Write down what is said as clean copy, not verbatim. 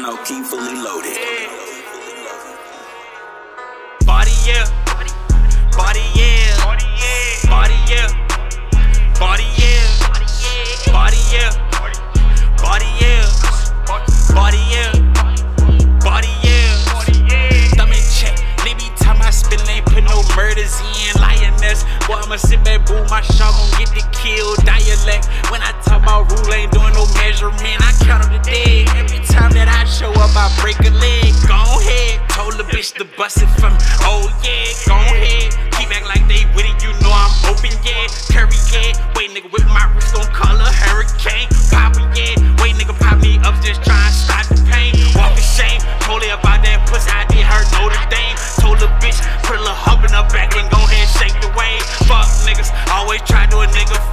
know, keep fully loaded. Body yeah, body yeah, body yeah, body yeah, body yeah, body yeah, body yeah, body yeah. Thumb in check, every time I spin, ain't put no murders in. Lioness, boy I'ma sit back, boo, my shot gon' get the kill. Dialect, when I talk about rule, ain't doing no measurement. I count up the dead. Every time that I show up, I break a leg. Go ahead, told the bitch to bust it from me. Oh yeah, go ahead. Keep acting like they with it, you know I'm open, yeah. Curry, yeah. Wait, nigga, with my wrist gon' call a hurricane. Papa, yeah. Wait, nigga, pop me up, just try and stop the pain. Walk in shame, told her about that pussy, I did her Notre Dame. Told the bitch, put a little hump in her back and go ahead and shake the wave. Fuck niggas, always try to do a nigga